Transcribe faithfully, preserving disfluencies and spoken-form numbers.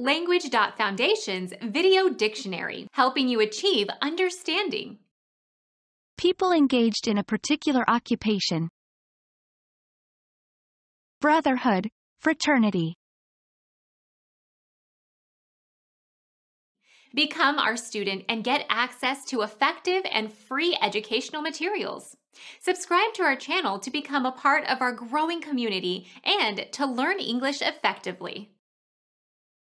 Language.Foundation's Video Dictionary, helping you achieve understanding. People engaged in a particular occupation. Brotherhood, fraternity. Become our student and get access to effective and free educational materials. Subscribe to our channel to become a part of our growing community and to learn English effectively.